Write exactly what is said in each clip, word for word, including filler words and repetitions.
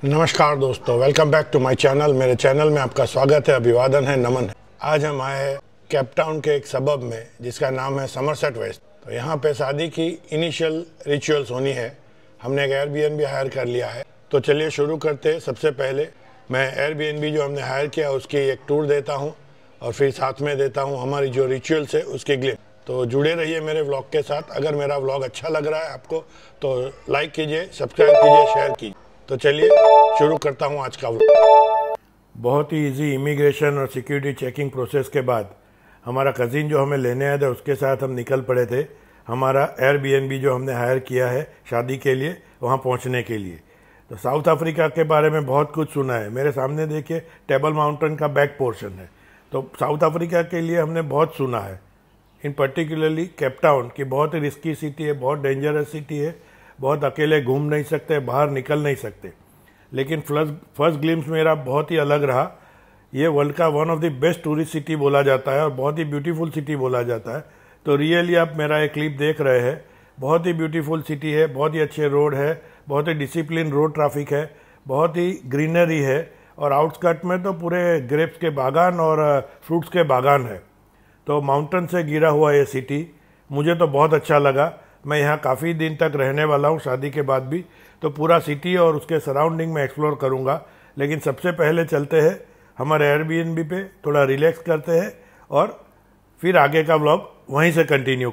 नमस्कार दोस्तों, welcome back to my channel. मेरे चैनल में आपका स्वागत है, अभिवादन है, नमन है। आज हम आए हैं केप टाउन के एक सबब में जिसका नाम है समरसेट वेस्ट। तो यहाँ पे शादी की इनिशियल रिचुअल्स होनी है। हमने एक एयरबीएनबी हायर कर लिया है। तो चलिए शुरू करते हैं। सबसे पहले मैं एयरबीएनबी जो हमने हायर किया उसकी एक टूर देता हूँ और फिर साथ में देता हूँ हमारी जो रिचुअल्स है उसकी ग्लिम। तो जुड़े रहिए मेरे व्लॉग के साथ। अगर मेरा व्लॉग अच्छा लग रहा है आपको तो लाइक कीजिए, सब्सक्राइब कीजिए, शेयर कीजिए। तो चलिए शुरू करता हूँ आज का व्लॉग। बहुत ही इजी इमिग्रेशन और सिक्योरिटी चेकिंग प्रोसेस के बाद हमारा कज़िन जो हमें लेने आया था उसके साथ हम निकल पड़े थे हमारा एयरबीएनबी जो हमने हायर किया है शादी के लिए, वहाँ पहुँचने के लिए। तो साउथ अफ्रीका के बारे में बहुत कुछ सुना है। मेरे सामने देखिए टेबल माउंटेन का बैक पोर्शन है। तो साउथ अफ्रीका के लिए हमने बहुत सुना है, इन पर्टिकुलरली केप टाउन की बहुत ही रिस्की सिटी है, बहुत डेंजरस सिटी है, बहुत अकेले घूम नहीं सकते, बाहर निकल नहीं सकते। लेकिन फर्स्ट फर्स्ट ग्लिम्स मेरा बहुत ही अलग रहा। ये वर्ल्ड का one of the best tourist city बोला जाता है और बहुत ही ब्यूटीफुल सिटी बोला जाता है। तो रियली आप मेरा एक क्लिप देख रहे हैं, बहुत ही ब्यूटीफुल सिटी है, बहुत ही अच्छे रोड है, बहुत ही डिसिप्लिन रोड ट्रैफिक है, बहुत ही ग्रीनरी है और आउटस्कर्ट में तो पूरे ग्रेप्स के बागान और फ्रूट्स के बागान है। तो माउंटेन से घिरा हुआ ये सिटी मुझे तो बहुत अच्छा लगा। मैं यहाँ काफ़ी दिन तक रहने वाला हूँ शादी के बाद भी। तो पूरा सिटी और उसके सराउंडिंग में एक्सप्लोर करूँगा। लेकिन सबसे पहले चलते हैं हमारे एयरबीएनबी पे, थोड़ा रिलैक्स करते हैं और फिर आगे का व्लॉग वहीं से कंटिन्यू।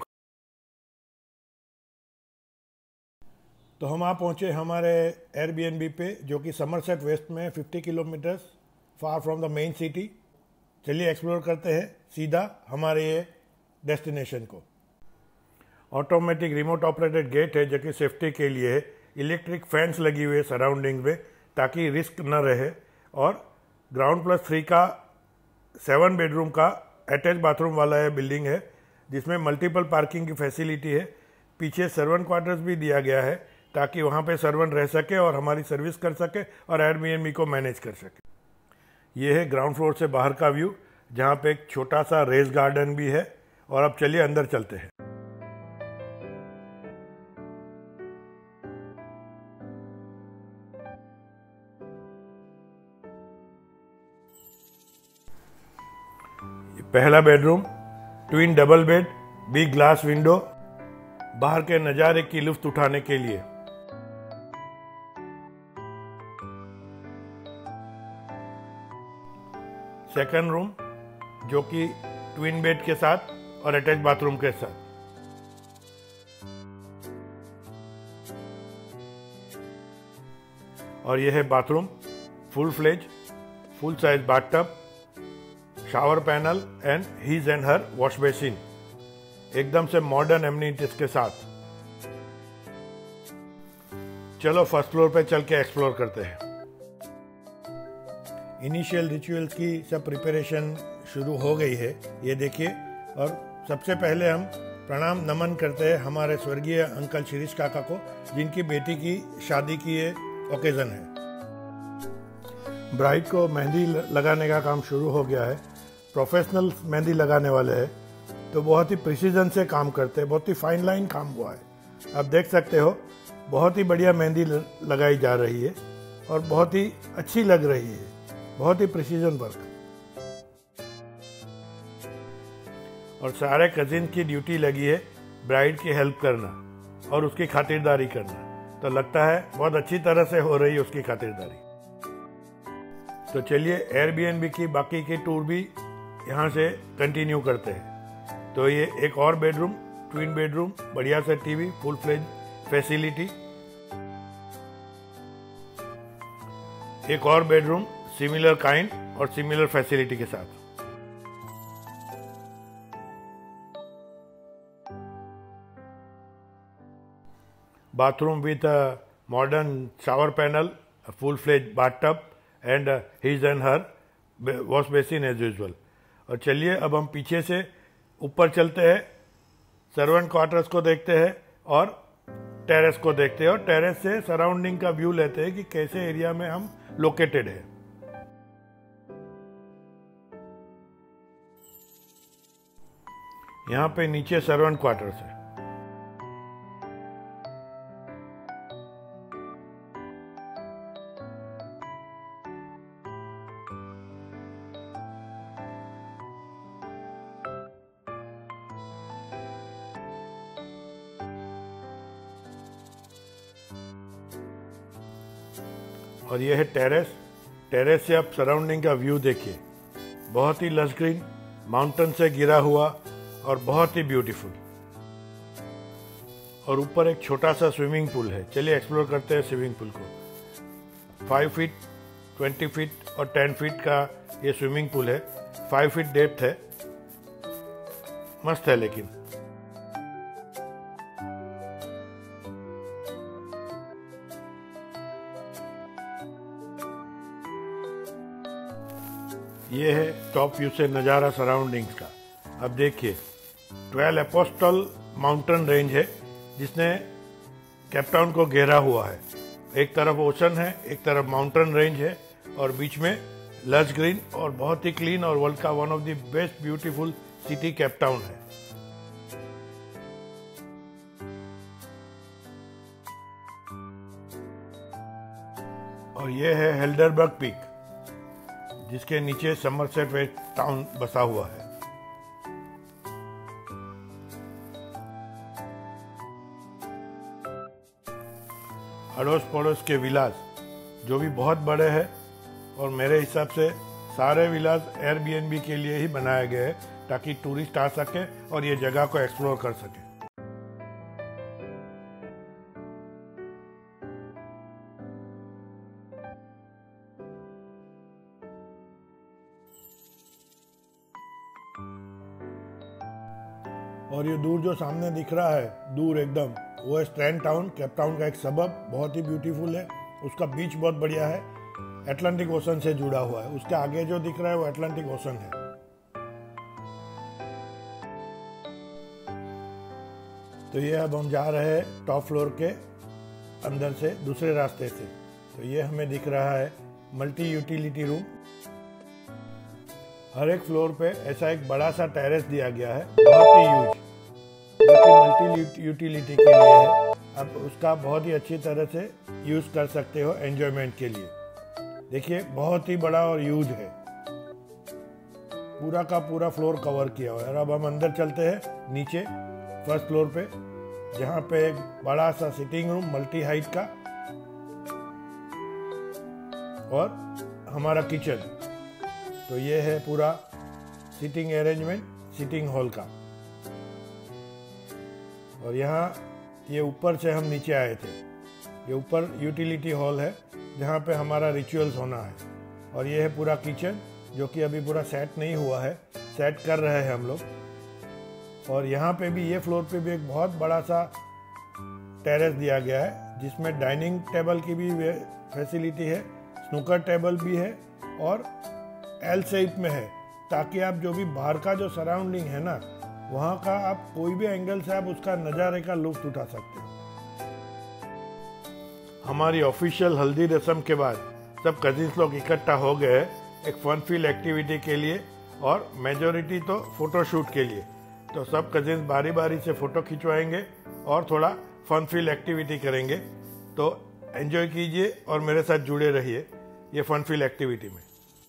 तो हम आ पहुँचे हमारे एयरबीएनबी पे जो कि समरसेट वेस्ट में fifty kilometres far from the main city. चलिए एक्सप्लोर करते हैं सीधा हमारे ये डेस्टिनेशन को। ऑटोमेटिक रिमोट ऑपरेटेड गेट है जो कि सेफ्टी के लिए है। इलेक्ट्रिक फैंस लगी हुई है सराउंडिंग में ताकि रिस्क न रहे। और ग्राउंड प्लस थ्री का सेवन बेडरूम का अटैच बाथरूम वाला है बिल्डिंग है जिसमें मल्टीपल पार्किंग की फैसिलिटी है। पीछे सर्वेंट क्वार्टर्स भी दिया गया है ताकि वहाँ पे सर्वेंट रह सके और हमारी सर्विस कर सके और एयरबीएनबी को मैनेज कर सके। ये है ग्राउंड फ्लोर से बाहर का व्यू जहाँ पे एक छोटा सा रेस गार्डन भी है। और अब चलिए अंदर चलते हैं। पहला bedroom, twin double bed, big glass window, बाहर के नज़ारे की लुत्फ उठाने के लिए। सेकंड रूम जो कि ट्विन बेड के साथ और अटैच बाथरूम के साथ। और यह है bathroom, full fledge, full size bathtub, shower panel and his and her wash basin, एकदम से मॉडर्न एमिनिटीज के साथ। चलो फर्स्ट फ्लोर पे चल के एक्सप्लोर करते हैं। इनिशियल रिचुअल्स की सब प्रिपरेशन शुरू हो गई है, ये देखिए। और सबसे पहले हम प्रणाम नमन करते हैं हमारे स्वर्गीय अंकल शिरीष काका को जिनकी बेटी की शादी की ये ओकेजन है। ब्राइड को मेहंदी लगाने का काम शुरू हो गया है। प्रोफेशनल मेहंदी लगाने वाले हैं तो बहुत ही प्रिसीजन से काम करते हैं, बहुत ही फाइन लाइन काम हुआ है। आप देख सकते हो बहुत ही बढ़िया मेहंदी लगाई जा रही है और बहुत ही अच्छी लग रही है, बहुत ही प्रिसीजन वर्क। और सारे कजिन की ड्यूटी लगी है ब्राइड की हेल्प करना और उसकी खातिरदारी करना। तो लगता है बहुत अच्छी तरह से हो रही है उसकी खातिरदारी। तो चलिए एयरबीएनबी की बाकी की टूर भी यहाँ से कंटिन्यू करते हैं। तो ये एक और बेडरूम, ट्विन बेडरूम, बढ़िया से टीवी, फुल फ्लेज फैसिलिटी। एक और बेडरूम सिमिलर काइंड और सिमिलर फैसिलिटी के साथ। Bathroom with modern shower panel, full fledge bathtub and his and her wash basin as usual. और चलिए अब हम पीछे से ऊपर चलते हैं, सर्वेंट क्वार्टर्स को देखते हैं और टेरेस को देखते हैं और टेरेस से सराउंडिंग का व्यू लेते हैं कि कैसे एरिया में हम लोकेटेड है। यहाँ पे नीचे सर्वेंट क्वार्टर्स है। और ये है टेरेस। टेरेस से आप सराउंडिंग का व्यू देखिए, बहुत ही लश ग्रीन, माउंटेन से घिरा हुआ और बहुत ही ब्यूटीफुल। और ऊपर एक छोटा सा स्विमिंग पूल है। चलिए एक्सप्लोर करते हैं स्विमिंग पूल को। फाइव फीट, ट्वेंटी फीट और टेन फीट का ये स्विमिंग पूल है। फाइव फीट डेप्थ है, मस्त है। लेकिन ये है टॉप व्यू से नज़ारा सराउंडिंग्स का। अब देखिए, ट्वेल्व एपोस्टल माउंटेन रेंज है जिसने केपटाउन को घेरा हुआ है। एक तरफ ओशन है, एक तरफ माउंटेन रेंज है और बीच में लश ग्रीन और बहुत ही क्लीन और वर्ल्ड का one of the best beautiful city Cape Town है। और ये है हेल्डरबर्ग पीक जिसके नीचे समरसेट वेस्ट टाउन बसा हुआ है। अड़ोस पड़ोस के विलास जो भी बहुत बड़े हैं और मेरे हिसाब से सारे विलास एयरबीएनबी के लिए ही बनाए गए हैं ताकि टूरिस्ट आ सके और ये जगह को एक्सप्लोर कर सके। और ये दूर जो सामने दिख रहा है, दूर एकदम, वो है स्ट्रैंड टाउन, केपटाउन का एक सबब, बहुत ही ब्यूटीफुल है। उसका बीच बहुत बढ़िया है, अटलांटिक ओशन से जुड़ा हुआ है। उसके आगे जो दिख रहा है वो अटलांटिक ओशन है। तो ये अब हम जा रहे हैं टॉप फ्लोर के अंदर से दूसरे रास्ते से। तो ये हमें दिख रहा है मल्टी यूटिलिटी रूम। हर एक फ्लोर पे ऐसा एक बड़ा सा टेरेस दिया गया है, बहुत ही यूज, जो कि मल्टी यूटिलिटी के लिए है। आप उसका बहुत ही अच्छी तरह से यूज कर सकते हो एंजॉयमेंट के लिए। देखिए, बहुत ही बड़ा और यूज है, पूरा का पूरा फ्लोर कवर किया हुआ है। और अब हम अंदर चलते हैं नीचे फर्स्ट फ्लोर पे, जहाँ पे एक बड़ा सा सिटिंग रूम मल्टी हाइट का और हमारा किचन। तो ये है पूरा सिटिंग अरेंजमेंट सिटिंग हॉल का। और यहाँ ये ऊपर से हम नीचे आए थे, ये ऊपर यूटिलिटी हॉल है जहाँ पे हमारा रिचुअल्स होना है। और ये है पूरा किचन जो कि अभी पूरा सेट नहीं हुआ है, सेट कर रहे हैं हम लोग। और यहाँ पे भी, ये फ्लोर पे भी एक बहुत बड़ा सा टेरेस दिया गया है जिसमें डाइनिंग टेबल की भी फैसिलिटी है, स्नूकर टेबल भी है और एल शेप में है, ताकि आप जो भी बाहर का जो सराउंडिंग है ना, वहाँ का आप कोई भी एंगल से आप उसका नज़ारे का लुत्फ उठा सकते हो। हमारी ऑफिशियल हल्दी रस्म के बाद सब कजिन्स लोग इकट्ठा हो गए एक फन फील एक्टिविटी के लिए, और मेजोरिटी तो फोटोशूट के लिए। तो सब कजिन्स बारी बारी से फ़ोटो खिंचवाएंगे और थोड़ा फन फील एक्टिविटी करेंगे। तो एंजॉय कीजिए और मेरे साथ जुड़े रहिए ये फन फील एक्टिविटी में।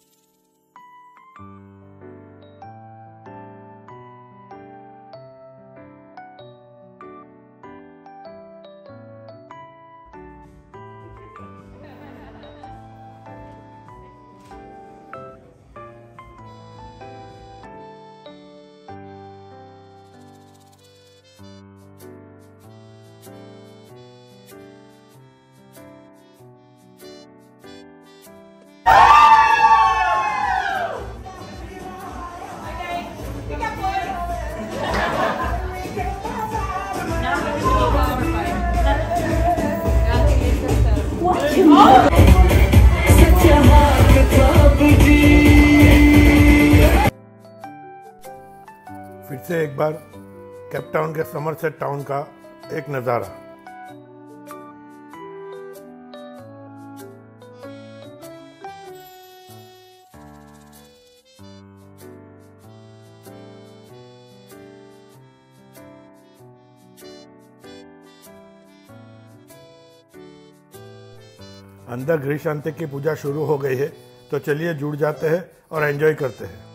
फिर से एक बार केपटाउन के समरसेट टाउन का एक नज़ारा। अंदर गृह शांति की पूजा शुरू हो गई है, तो चलिए जुड़ जाते हैं और एंजॉय करते हैं।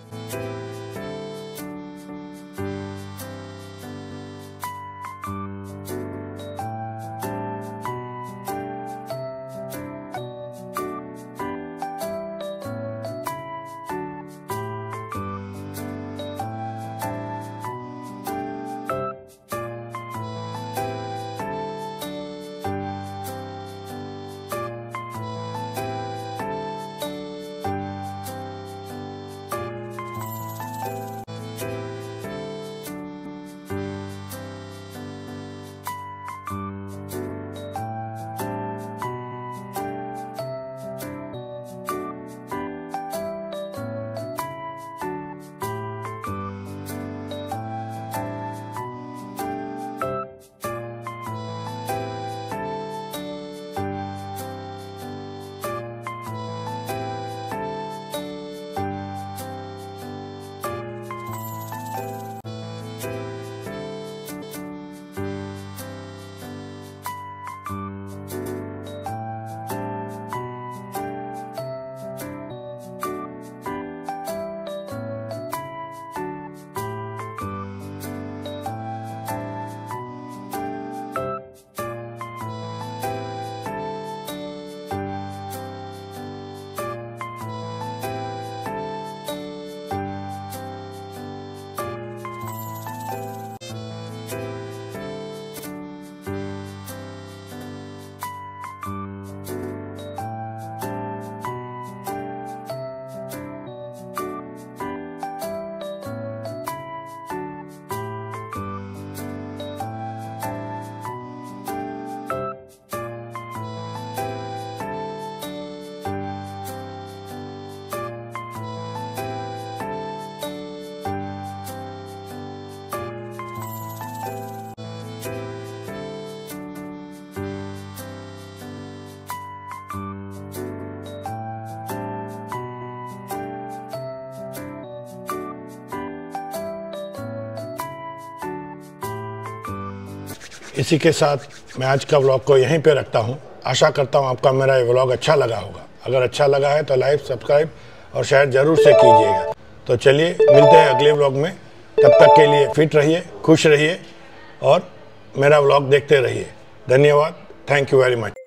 इसी के साथ मैं आज का व्लॉग को यहीं पे रखता हूँ। आशा करता हूँ आपका मेरा ये व्लॉग अच्छा लगा होगा। अगर अच्छा लगा है तो लाइक, सब्सक्राइब और शेयर ज़रूर से कीजिएगा। तो चलिए मिलते हैं अगले व्लॉग में। तब तक के लिए फिट रहिए, खुश रहिए और मेरा व्लॉग देखते रहिए। धन्यवाद। Thank you very much.